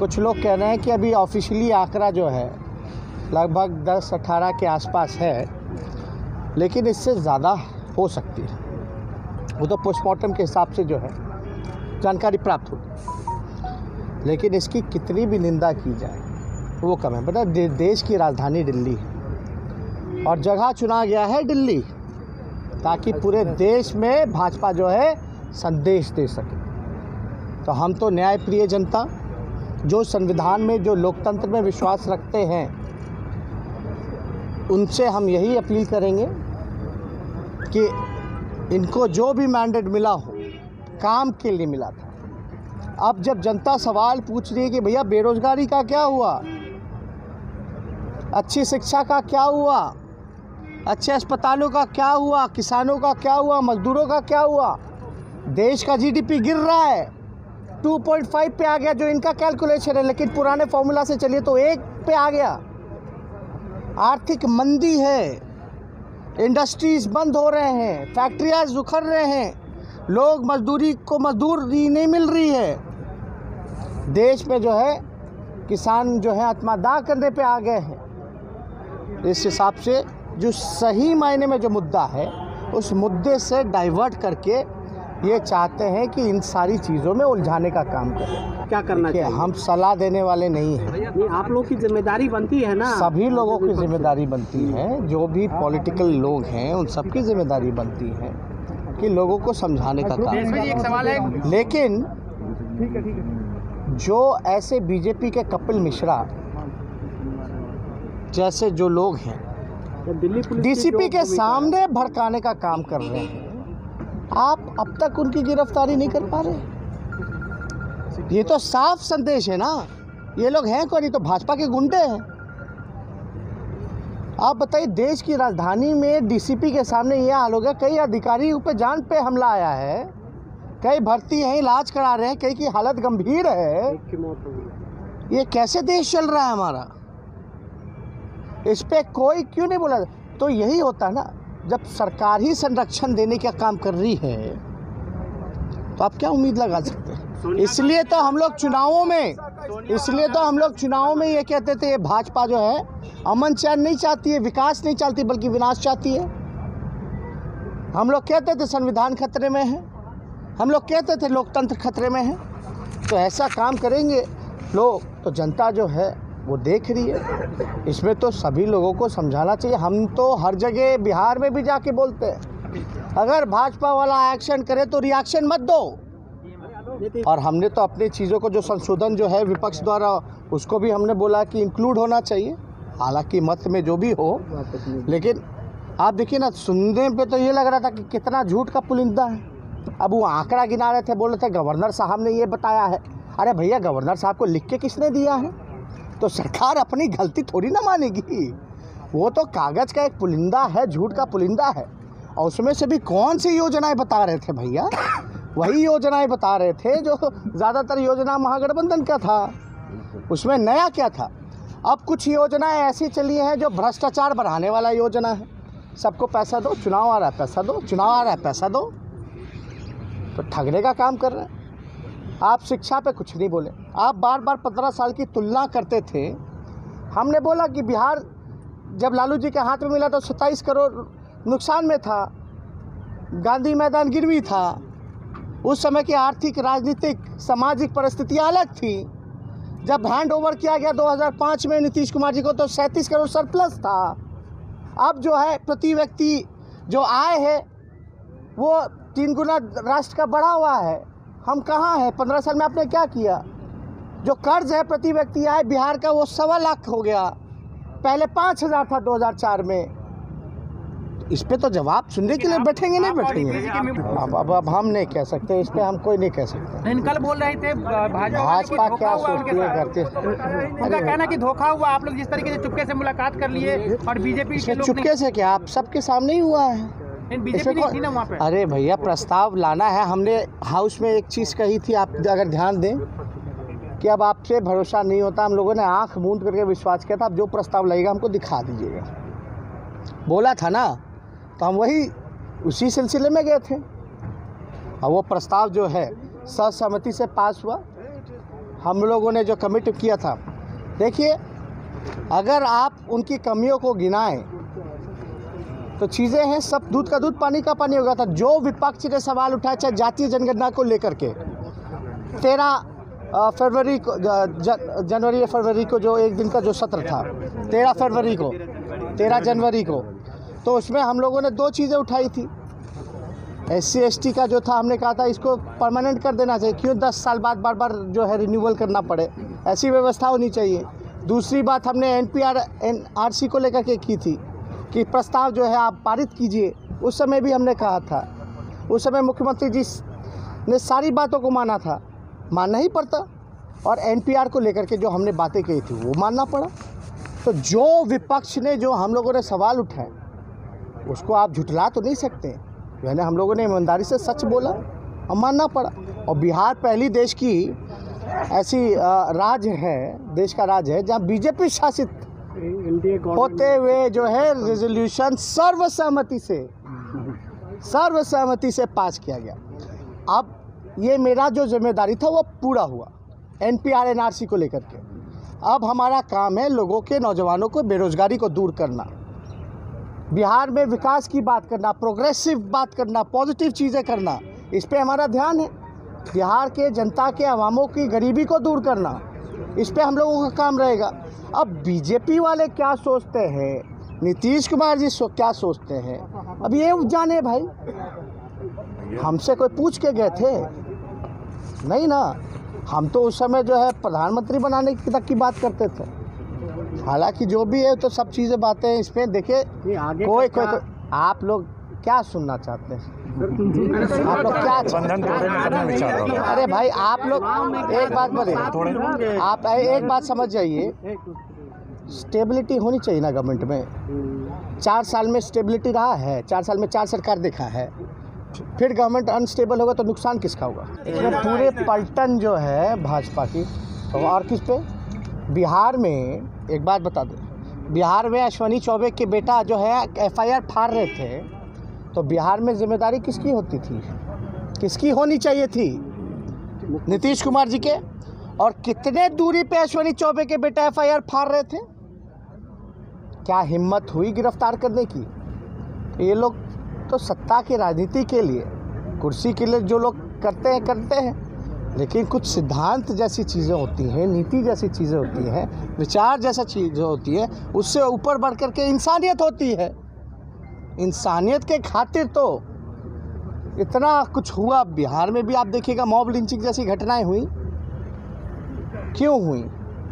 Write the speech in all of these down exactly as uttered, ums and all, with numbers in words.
कुछ लोग कह रहे हैं कि अभी ऑफिशियली आंकड़ा जो है लगभग दस अठारह के आसपास है, लेकिन इससे ज़्यादा हो सकती है। वो तो पोस्टमार्टम के हिसाब से जो है जानकारी प्राप्त होगी, लेकिन इसकी कितनी भी निंदा की जाए वो कम है। पता दे, देश की राजधानी दिल्ली है और जगह चुना गया है दिल्ली, ताकि पूरे देश में भाजपा जो है संदेश दे सके। तो हम तो न्यायप्रिय जनता, जो संविधान में, जो लोकतंत्र में विश्वास रखते हैं, उनसे हम यही अपील करेंगे कि इनको जो भी मैंडेट मिला हो काम के लिए मिला था। अब जब जनता सवाल पूछ रही है कि भैया बेरोजगारी का क्या हुआ, अच्छी शिक्षा का क्या हुआ, अच्छे अस्पतालों का क्या हुआ, किसानों का क्या हुआ, मजदूरों का क्या हुआ, देश का जीडीपी गिर रहा है, दो पॉइंट पाँच पे आ गया जो इनका कैलकुलेशन है, लेकिन पुराने फॉर्मूला से चलिए तो एक पे आ गया। आर्थिक मंदी है, इंडस्ट्रीज बंद हो रहे हैं, फैक्ट्रियाँ उखड़ रहे हैं, लोग मजदूरी को मजदूरी नहीं मिल रही है, देश में जो है किसान जो है आत्मदाह करने पे आ गए हैं। इस हिसाब से जो सही मायने में जो मुद्दा है उस मुद्दे से डाइवर्ट करके ये चाहते हैं कि इन सारी चीज़ों में उलझाने का काम करें। क्या करना चाहिए? हम सलाह देने वाले नहीं हैं। नहीं, आप लोग की जिम्मेदारी बनती है ना। सभी लोगों की जिम्मेदारी बनती है, जो भी पॉलिटिकल लोग हैं उन सबकी जिम्मेदारी बनती है कि लोगों को समझाने का काम। एक सवाल है, लेकिन जो ऐसे बीजेपी के कपिल मिश्रा जैसे जो लोग हैं डीसीपी के सामने भड़काने का काम कर रहे हैं, आप अब तक उनकी गिरफ्तारी नहीं कर पा रहे। ये तो साफ संदेश है ना, ये लोग हैं कौन? ये तो भाजपा के गुंडे हैं। आप बताइए, देश की राजधानी में डीसीपी के सामने ये हाल हो गया, कई अधिकारियों पे जान पे हमला आया है, कई भर्ती हैं, इलाज करा रहे हैं, कई की हालत गंभीर है। ये कैसे देश चल रहा है हमारा? इस पे कोई क्यों नहीं बोला? तो यही होता है ना, जब सरकार ही संरक्षण देने का काम कर रही है तो आप क्या उम्मीद लगा सकते हैं? इसलिए तो हम लोग चुनावों में इसलिए तो हम लोग चुनावों में ये कहते थे, ये भाजपा जो है अमन चैन नहीं चाहती है, विकास नहीं चाहती, बल्कि विनाश चाहती है। हम लोग कहते थे संविधान खतरे में है, हम लोग कहते थे लोकतंत्र खतरे में है। तो ऐसा काम करेंगे लोग तो जनता जो है वो देख रही है। इसमें तो सभी लोगों को समझाना चाहिए। हम तो हर जगह बिहार में भी जाके बोलते हैं, अगर भाजपा वाला एक्शन करे तो रिएक्शन मत दो। और हमने तो अपनी चीज़ों को जो संशोधन जो है विपक्ष द्वारा, उसको भी हमने बोला कि इंक्लूड होना चाहिए, हालांकि मत में जो भी हो। लेकिन आप देखिए ना, सुनने पे तो ये लग रहा था कि कितना झूठ का पुलिंदा है। अब वो आंकड़ा गिना रहे थे, बोल रहे थे गवर्नर साहब ने ये बताया है। अरे भैया, गवर्नर साहब को लिख के किसने दिया है? तो सरकार अपनी गलती थोड़ी ना मानेगी। वो तो कागज़ का एक पुलिंदा है, झूठ का पुलिंदा है। और उसमें से भी कौन सी योजनाएं बता रहे थे भैया? वही योजनाएं बता रहे थे जो ज़्यादातर योजना महागठबंधन का था। उसमें नया क्या था? अब कुछ योजनाएं ऐसी चली हैं जो भ्रष्टाचार बढ़ाने वाला योजना है। सबको पैसा दो, चुनाव आ रहा है पैसा दो, चुनाव आ रहा है पैसा दो, तो ठगने का काम कर रहे हैं। आप शिक्षा पे कुछ नहीं बोले। आप बार बार पंद्रह साल की तुलना करते थे। हमने बोला कि बिहार जब लालू जी के हाथ में मिला तो सत्ताईस करोड़ नुकसान में था, गांधी मैदान गिरवी था, उस समय की आर्थिक, राजनीतिक, सामाजिक परिस्थितियाँ अलग थी। जब हैंड ओवर किया गया दो हज़ार पाँच में नीतीश कुमार जी को तो सैंतीस करोड़ सरप्लस था। अब जो है प्रति व्यक्ति जो आय है वो तीन गुना राष्ट्र का बढ़ा हुआ है। हम कहाँ हैं? पंद्रह साल में आपने क्या किया? जो कर्ज है प्रति व्यक्ति आय बिहार का वो सवा लाख हो गया, पहले पाँच हज़ार था दो हज़ार चार में। इस पे तो जवाब सुनने के लिए बैठेंगे नहीं बैठेंगे। अब अब अब हम नहीं कह सकते, इस पे हम कोई नहीं कह सकते। कल बोल रहे थे भाजपा क्या सोचती है करते, उनका कहना कि धोखा हुआ। आप लोग जिस तरीके से चुपके से मुलाकात कर लिए और बीजेपी के लोग चुपके से क्या, आप सबके सामने ही हुआ है। बीजेपी नहीं थी ना वहाँ पे। अरे भैया, प्रस्ताव लाना है। हमने हाउस में एक चीज़ कही थी, आप अगर ध्यान दें, कि अब आपसे भरोसा नहीं होता। हम लोगों ने आंख मूंद करके विश्वास किया था, अब जो प्रस्ताव लगेगा हमको दिखा दीजिएगा, बोला था ना। तो हम वही उसी सिलसिले में गए थे। और वो प्रस्ताव जो है सर्वसम्मति से पास हुआ। हम लोगों ने जो कमिट किया था, देखिए अगर आप उनकी कमियों को गिनाएं तो चीज़ें हैं, सब दूध का दूध पानी का पानी होगा था। जो विपक्ष ने सवाल उठाया, चाहे जातीय जनगणना को लेकर के, तेरह फरवरी को ज, जनवरी या फरवरी को जो एक दिन का जो सत्र था, तेरह फरवरी को तेरह जनवरी को, तो उसमें हम लोगों ने दो चीज़ें उठाई थी। एस सी एस टी का जो था, हमने कहा था इसको परमानेंट कर देना चाहिए, क्यों दस साल बाद बार बार जो है रिन्यूअल करना पड़े, ऐसी व्यवस्था होनी चाहिए। दूसरी बात हमने N P R N R C को लेकर के की थी कि प्रस्ताव जो है आप पारित कीजिए। उस समय भी हमने कहा था, उस समय मुख्यमंत्री जी ने सारी बातों को माना था, मानना ही पड़ता, और एन पी आर को लेकर के जो हमने बातें कही थी वो मानना पड़ा। तो जो विपक्ष ने जो हम लोगों ने सवाल उठाए उसको आप झुठला तो नहीं सकते, यानी हम लोगों ने ईमानदारी से सच बोला और मानना पड़ा। और बिहार पहली देश की ऐसी राज्य है, देश का राज्य है, जहाँ बीजेपी शासित होते हुए जो है रेजोल्यूशन सर्वसहमति से सर्वसहमति से पास किया गया। अब ये मेरा जो जिम्मेदारी था वो पूरा हुआ N P R N R C को लेकर के। अब हमारा काम है लोगों के, नौजवानों को बेरोजगारी को दूर करना, बिहार में विकास की बात करना, प्रोग्रेसिव बात करना, पॉजिटिव चीज़ें करना, इस पे हमारा ध्यान है। बिहार के जनता के अवामों की गरीबी को दूर करना, इस पे हम लोगों का काम रहेगा। अब बीजेपी वाले क्या सोचते हैं, नीतीश कुमार जी सो क्या सोचते हैं, अब ये जाने भाई। हमसे कोई पूछ के गए थे? नहीं ना, हम तो उस समय जो है प्रधानमंत्री बनाने की तक की बात करते थे। हालांकि जो भी है तो सब चीज़ें बातें हैं, इसमें देखिए कोई कोई तो आप लोग क्या सुनना चाहते हैं, आप लोग क्या चाहते? अरे भाई आप लोग एक बात बोले, आप एक बात समझ जाइए, स्टेबिलिटी होनी चाहिए ना गवर्नमेंट में। चार साल में स्टेबिलिटी रहा है, चार साल में चार सरकार देखा है, फिर गवर्नमेंट अनस्टेबल होगा तो नुकसान किसका होगा? इसमें पूरे पलटन जो है भाजपा की, तो और किस पे? बिहार में एक बात बता दें, बिहार में अश्विनी चौबे के बेटा जो है एफ आई आर फाड़ रहे थे, तो बिहार में जिम्मेदारी किसकी होती थी, किसकी होनी चाहिए थी? नीतीश कुमार जी के। और कितने दूरी पे अश्विनी चौबे के बेटा एफ आई आर फाड़ रहे थे? क्या हिम्मत हुई गिरफ्तार करने की? ये लोग तो सत्ता की राजनीति के लिए, कुर्सी के लिए जो लोग करते हैं करते हैं, लेकिन कुछ सिद्धांत जैसी चीज़ें होती हैं, नीति जैसी चीज़ें होती हैं, विचार जैसा चीज़ें होती है, उससे ऊपर बढ़ कर के इंसानियत होती है। इंसानियत के खातिर तो इतना कुछ हुआ। बिहार में भी आप देखिएगा मॉब लिंचिंग जैसी घटनाएं हुई, क्यों हुई?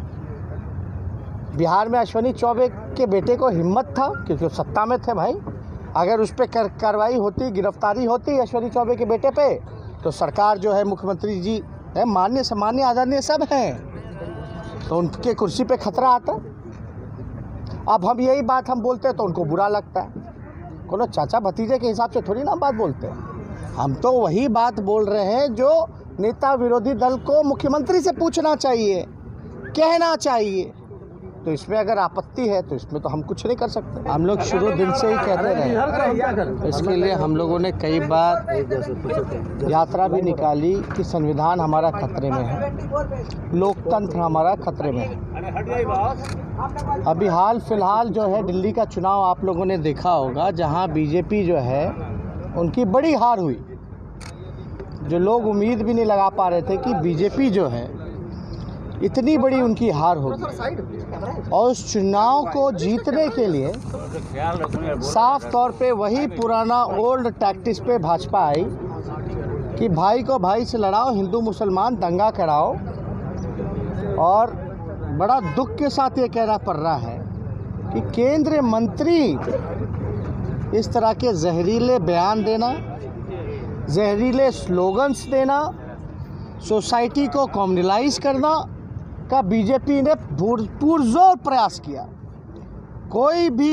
बिहार में अश्विनी चौबे के बेटे को हिम्मत था, क्योंकि वो सत्ता में थे भाई। अगर उस पर कर, कार्रवाई होती, गिरफ्तारी होती अश्विनी चौबे के बेटे पे, तो सरकार जो है, मुख्यमंत्री जी है, मान्य सम्मान्य आदरणीय सब हैं, तो उनके कुर्सी पे खतरा आता। अब हम यही बात हम बोलते हैं तो उनको बुरा लगता है। कोनो चाचा भतीजे के हिसाब से थोड़ी ना बात बोलते हैं, हम तो वही बात बोल रहे हैं जो नेता विरोधी दल को मुख्यमंत्री से पूछना चाहिए, कहना चाहिए। तो इसमें अगर आपत्ति है तो इसमें तो हम कुछ नहीं कर सकते। हम लोग शुरू दिन से ही कहते रहे, इसके लिए हम लोगों ने कई बार यात्रा भी निकाली कि संविधान हमारा खतरे में है, लोकतंत्र हमारा खतरे में है। अभी हाल फिलहाल जो है दिल्ली का चुनाव आप लोगों ने देखा होगा, जहां बीजेपी जो है उनकी बड़ी हार हुई। जो लोग उम्मीद भी नहीं लगा पा रहे थे कि बीजेपी जो है इतनी बड़ी उनकी हार होगी। और उस चुनाव को जीतने के लिए साफ तौर पे वही पुराना ओल्ड टैक्टिस पे भाजपा आई कि भाई को भाई से लड़ाओ, हिंदू मुसलमान दंगा कराओ। और बड़ा दुख के साथ ये कहना पड़ रहा है कि केंद्रीय मंत्री इस तरह के जहरीले बयान देना, जहरीले स्लोगन्स देना, सोसाइटी को कम्युनलाइज करना का बीजेपी ने पुरजोर प्रयास किया। कोई भी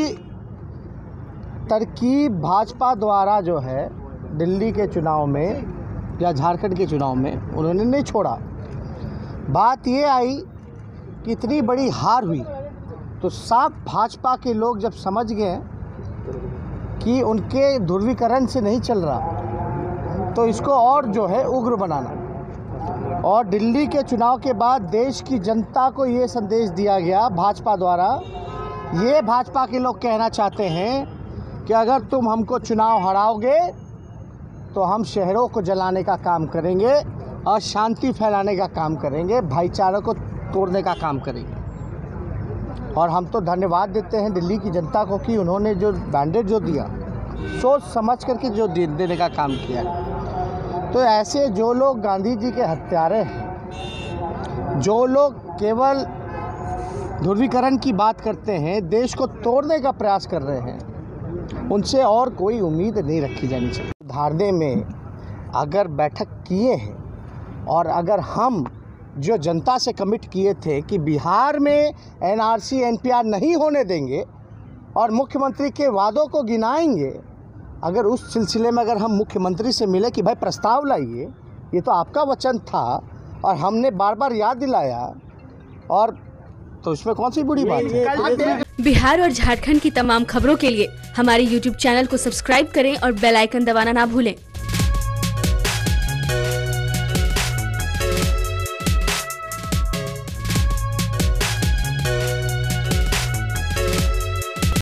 तरकीब भाजपा द्वारा जो है दिल्ली के चुनाव में या झारखंड के चुनाव में उन्होंने नहीं छोड़ा। बात ये आई कि इतनी बड़ी हार हुई तो साफ भाजपा के लोग जब समझ गए कि उनके ध्रुवीकरण से नहीं चल रहा, तो इसको और जो है उग्र बनाना। और दिल्ली के चुनाव के बाद देश की जनता को ये संदेश दिया गया भाजपा द्वारा, ये भाजपा के लोग कहना चाहते हैं कि अगर तुम हमको चुनाव हराओगे तो हम शहरों को जलाने का काम करेंगे और शांति फैलाने का काम करेंगे, भाईचारे को तोड़ने का काम करेंगे। और हम तो धन्यवाद देते हैं दिल्ली की जनता को कि उन्होंने जो बैंडेड जो दिया, सोच समझ करके जो दे, देने का काम किया। तो ऐसे जो लोग गांधी जी के हत्यारे हैं, जो लोग केवल ध्रुवीकरण की बात करते हैं, देश को तोड़ने का प्रयास कर रहे हैं, उनसे और कोई उम्मीद नहीं रखी जानी चाहिए। धारने में अगर बैठक किए हैं और अगर हम जो जनता से कमिट किए थे कि बिहार में एनआरसी एनपीआर नहीं होने देंगे और मुख्यमंत्री के वादों को गिनाएंगे, अगर उस सिलसिले में अगर हम मुख्यमंत्री से मिले कि भाई प्रस्ताव लाइए, ये तो आपका वचन था और हमने बार बार याद दिलाया, और तो इसमें कौन सी बुरी बात है। बिहार और झारखंड की तमाम खबरों के लिए हमारे यूट्यूब चैनल को सब्सक्राइब करें और बेल आइकन दबाना ना भूलें।